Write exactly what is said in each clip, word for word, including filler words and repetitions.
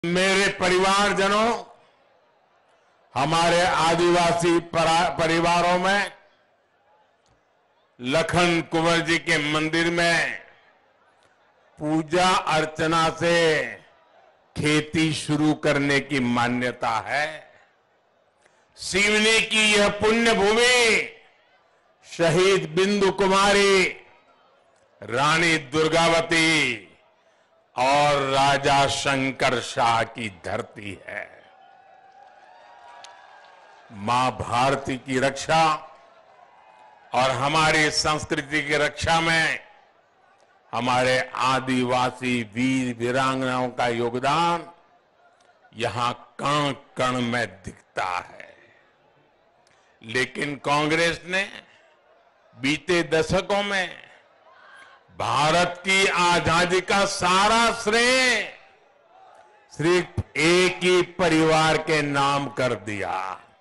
मेरे परिवारजनों, हमारे आदिवासी परिवारों में लखन कुंवर जी के मंदिर में पूजा अर्चना से खेती शुरू करने की मान्यता है। सिवनी की यह पुण्य भूमि शहीद बिंदु कुमारी, रानी दुर्गावती और राजा शंकर शाह की धरती है। मां भारती की रक्षा और हमारी संस्कृति की रक्षा में हमारे आदिवासी वीर वीरांगनाओं का योगदान यहां कण कण में दिखता है। लेकिन कांग्रेस ने बीते दशकों में भारत की आजादी का सारा श्रेय सिर्फ एक ही परिवार के नाम कर दिया।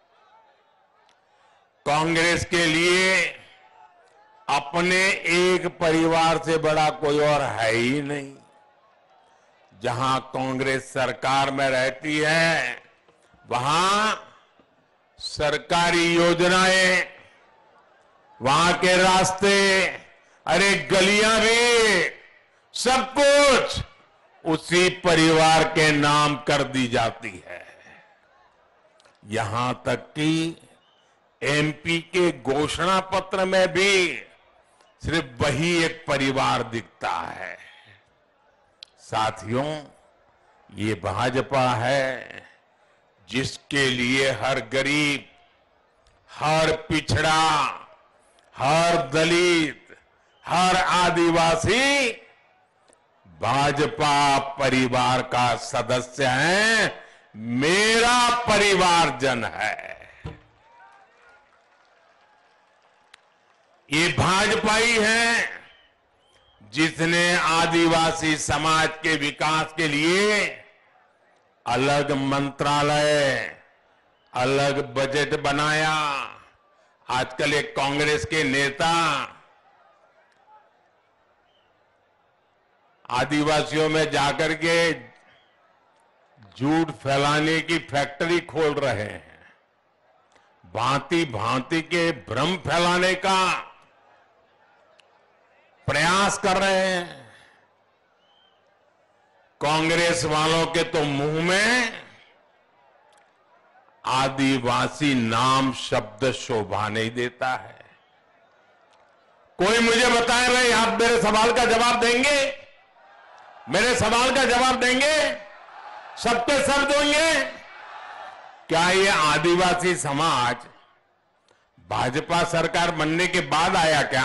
कांग्रेस के लिए अपने एक परिवार से बड़ा कोई और है ही नहीं। जहां कांग्रेस सरकार में रहती है, वहां सरकारी योजनाएं, वहां के रास्ते, अरे गलियां भी, सब कुछ उसी परिवार के नाम कर दी जाती है। यहां तक कि एमपी के घोषणा पत्र में भी सिर्फ वही एक परिवार दिखता है। साथियों, ये भाजपा है जिसके लिए हर गरीब, हर पिछड़ा, हर दलित, हर आदिवासी भाजपा परिवार का सदस्य है, मेरा परिवारजन है। ये भाजपा ही है जिसने आदिवासी समाज के विकास के लिए अलग मंत्रालय, अलग बजट बनाया। आजकल एक कांग्रेस के नेता आदिवासियों में जाकर के झूठ फैलाने की फैक्ट्री खोल रहे हैं, भांति भांति के भ्रम फैलाने का प्रयास कर रहे हैं। कांग्रेस वालों के तो मुंह में आदिवासी नाम शब्द शोभा नहीं देता है। कोई मुझे बताए भाई, आप मेरे सवाल का जवाब देंगे? मेरे सवाल का जवाब देंगे? सबके सब देंगे? क्या ये आदिवासी समाज भाजपा सरकार बनने के बाद आया क्या?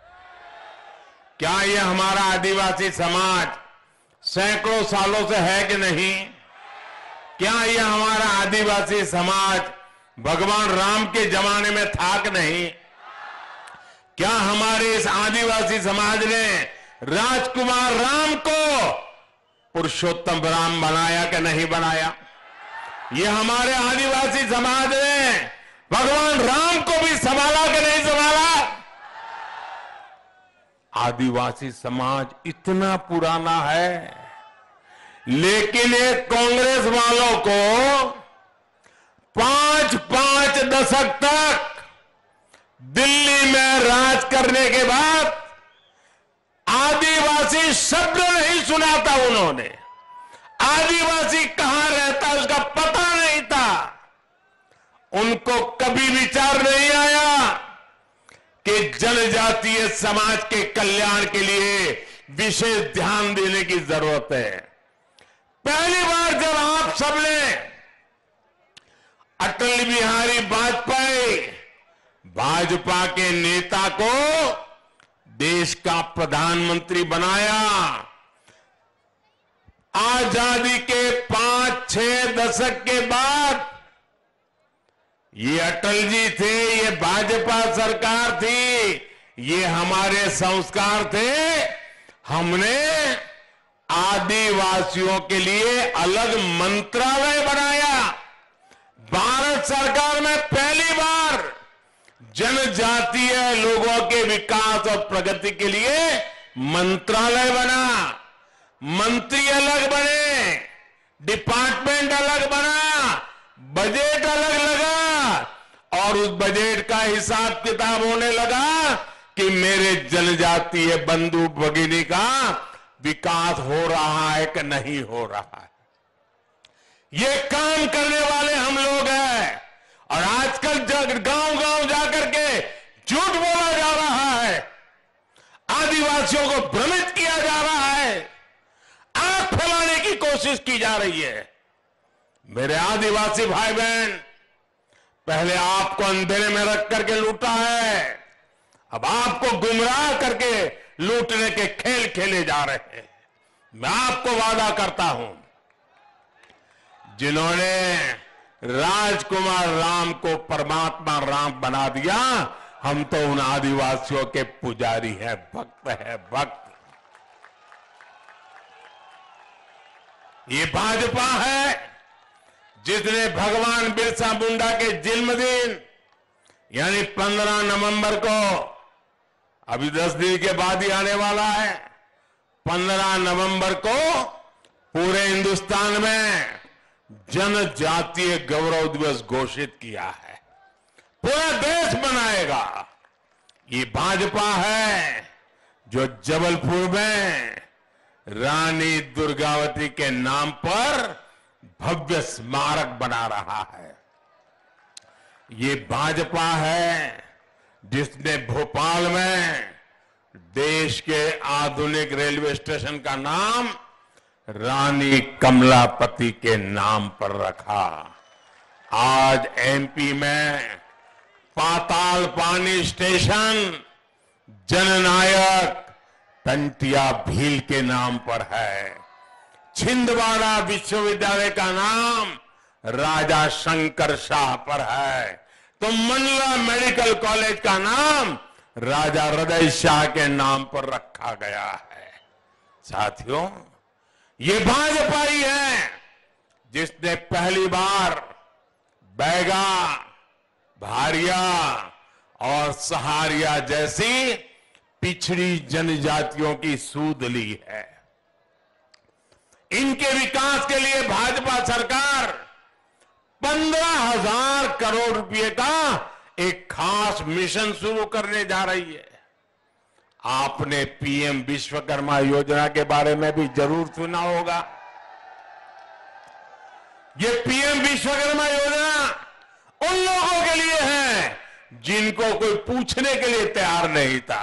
क्या ये हमारा आदिवासी समाज सैकड़ों सालों से है कि नहीं? क्या ये हमारा आदिवासी समाज भगवान राम के जमाने में था कि नहीं? क्या हमारे इस आदिवासी समाज ने राजकुमार राम को पुरुषोत्तम राम बनाया कि नहीं बनाया? ये हमारे आदिवासी समाज ने भगवान राम को भी संभाला कि नहीं संभाला? आदिवासी समाज इतना पुराना है, लेकिन ये कांग्रेस वालों को पांच पांच दशक तक दिल्ली में राज करने के बाद आदिवासी शब्द नहीं सुना था उन्होंने। आदिवासी कहां रहता उसका पता नहीं था। उनको कभी विचार नहीं आया कि जनजातीय समाज के कल्याण के लिए विशेष ध्यान देने की जरूरत है। पहली बार जब आप सबने अटल बिहारी वाजपेयी, भाजपा के नेता को देश का प्रधानमंत्री बनाया, आजादी के पांच छह दशक के बाद ये अटल जी थे, ये भाजपा सरकार थी, ये हमारे संस्कार थे। हमने आदिवासियों के लिए अलग मंत्रालय बनाया। भारत सरकार में पहली बार जनजातीय लोगों के विकास और प्रगति के लिए मंत्रालय बना। मंत्री अलग बने, डिपार्टमेंट अलग बना, बजट अलग लगा और उस बजट का हिसाब किताब होने लगा कि मेरे जनजातीय बंधु भगिनी का विकास हो रहा है कि नहीं हो रहा है। ये काम करने वाले हम लोग हैं और आजकल गांव गांव जाकर के झूठ बोला जा रहा है, आदिवासियों को भ्रमित किया जा रहा है, आंख फैलाने की कोशिश की जा रही है। मेरे आदिवासी भाई बहन, पहले आपको अंधेरे में रख करके लूटा है, अब आपको गुमराह करके लूटने के खेल खेले जा रहे हैं। मैं आपको वादा करता हूं, जिन्होंने राजकुमार राम को परमात्मा राम बना दिया, हम तो उन आदिवासियों के पुजारी हैं, भक्त हैं, भक्त। ये भाजपा है जिसने भगवान बिरसा मुंडा के जन्मदिन यानी पंद्रह नवंबर को, अभी दस दिन के बाद ही आने वाला है, पंद्रह नवंबर को पूरे हिंदुस्तान में जनजातीय गौरव दिवस घोषित किया है। पूरा देश मनाएगा। ये भाजपा है जो जबलपुर में रानी दुर्गावती के नाम पर भव्य स्मारक बना रहा है। ये भाजपा है जिसने भोपाल में देश के आधुनिक रेलवे स्टेशन का नाम रानी कमलापति के नाम पर रखा। आज एमपी में पाताल पानी स्टेशन जननायक टंटिया भील के नाम पर है। छिंदवाड़ा विश्वविद्यालय का नाम राजा शंकर शाह पर है, तो मंडला मेडिकल कॉलेज का नाम राजा हृदय शाह के नाम पर रखा गया है। साथियों, ये भाजपा ही है जिसने पहली बार बैगा, भारिया और सहारिया जैसी पिछड़ी जनजातियों की सूद ली है। इनके विकास के लिए भाजपा सरकार पंद्रह हजार करोड़ रुपए का एक खास मिशन शुरू करने जा रही है। आपने पीएम विश्वकर्मा योजना के बारे में भी जरूर सुना होगा। ये पीएम विश्वकर्मा योजना उन लोगों के लिए है जिनको कोई पूछने के लिए तैयार नहीं था।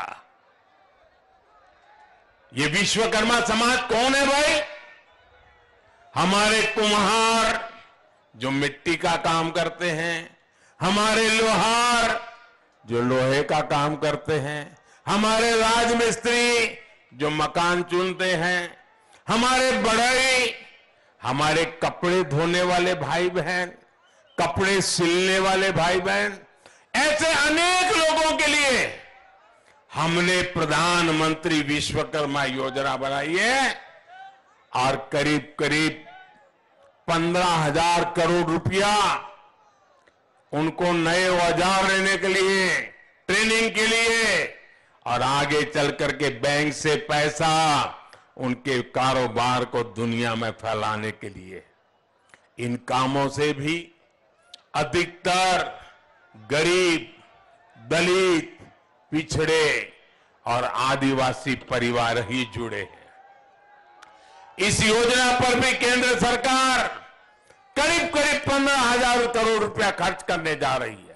ये विश्वकर्मा समाज कौन है भाई? हमारे कुम्हार जो मिट्टी का काम करते हैं, हमारे लोहार जो लोहे का काम करते हैं, हमारे राजमिस्त्री जो मकान चुनते हैं, हमारे बढ़ई, हमारे कपड़े धोने वाले भाई बहन, कपड़े सिलने वाले भाई बहन, ऐसे अनेक लोगों के लिए हमने प्रधानमंत्री विश्वकर्मा योजना बनाई है और करीब करीब पंद्रह हजार करोड़ रुपया उनको नए औजार लेने के लिए, ट्रेनिंग के लिए और आगे चल करके बैंक से पैसा उनके कारोबार को दुनिया में फैलाने के लिए। इन कामों से भी अधिकतर गरीब, दलित, पिछड़े और आदिवासी परिवार ही जुड़े हैं। इस योजना पर भी केंद्र सरकार करीब करीब पंद्रह हजार करोड़ रुपया खर्च करने जा रही है।